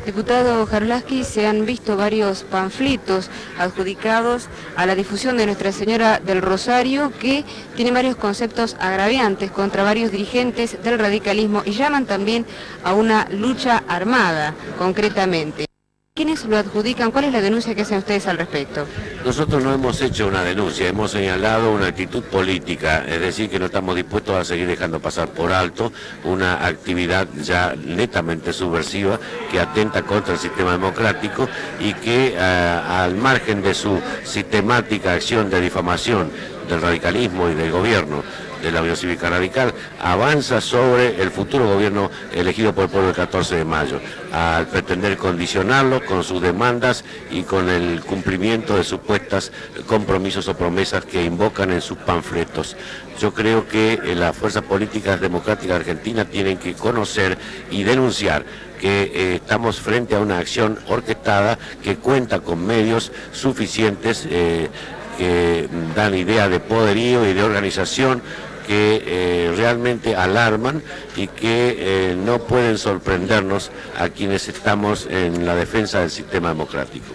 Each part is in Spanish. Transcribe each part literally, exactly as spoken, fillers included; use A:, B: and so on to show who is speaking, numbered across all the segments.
A: Diputado Jarolaski, se han visto varios panfletos adjudicados a la difusión de Nuestra Señora del Rosario que tienen varios conceptos agraviantes contra varios dirigentes del radicalismo y llaman también a una lucha armada, concretamente. ¿Quiénes lo adjudican? ¿Cuál es la denuncia que hacen ustedes al respecto?
B: Nosotros no hemos hecho una denuncia, hemos señalado una actitud política, es decir, que no estamos dispuestos a seguir dejando pasar por alto una actividad ya netamente subversiva que atenta contra el sistema democrático y que, eh, al margen de su sistemática acción de difamación del radicalismo y del gobierno de la Unión Cívica Radical, avanza sobre el futuro gobierno elegido por el pueblo el catorce de mayo, al pretender condicionarlo con sus demandas y con el cumplimiento de supuestos compromisos o promesas que invocan en sus panfletos. Yo creo que eh, las fuerzas políticas democráticas argentinas tienen que conocer y denunciar que eh, estamos frente a una acción orquestada que cuenta con medios suficientes eh, que dan idea de poderío y de organización que eh, realmente alarman y que eh, no pueden sorprendernos a quienes estamos en la defensa del sistema democrático.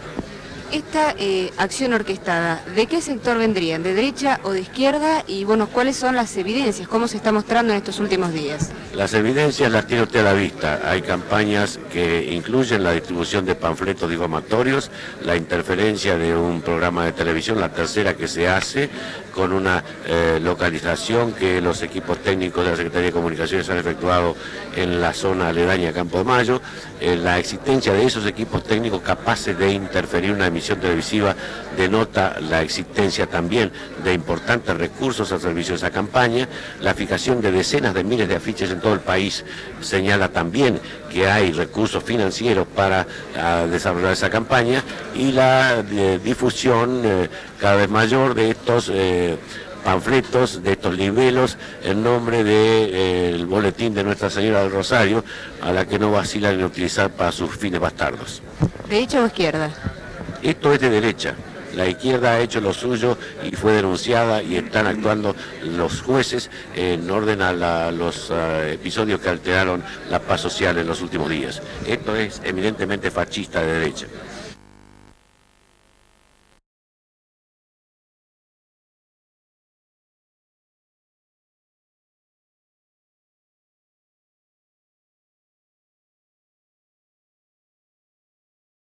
A: Esta eh, acción orquestada, ¿de qué sector vendrían? ¿De derecha o de izquierda? Y bueno, ¿cuáles son las evidencias? ¿Cómo se está mostrando en estos últimos días?
B: Las evidencias las tiene usted a la vista. Hay campañas que incluyen la distribución de panfletos difamatorios, la interferencia de un programa de televisión, la tercera que se hace, con una eh, localización que los equipos técnicos de la Secretaría de Comunicaciones han efectuado en la zona aledaña a Campo de Mayo. Eh, la existencia de esos equipos técnicos capaces de interferir una emisión televisiva denota la existencia también de importantes recursos al servicio de esa campaña. La fijación de decenas de miles de afiches en todo el país señala también que hay recursos financieros para uh, desarrollar esa campaña, y la eh, difusión eh, cada vez mayor de estos eh, panfletos, de estos libelos en nombre del de, eh, boletín de Nuestra Señora del Rosario, a la que no vacilan en utilizar para sus fines bastardos.
A: ¿Derecha o izquierda?
B: Esto es de derecha. La izquierda ha hecho lo suyo y fue denunciada, y están actuando los jueces en orden a la, los uh, episodios que alteraron la paz social en los últimos días. Esto es eminentemente fascista de derecha.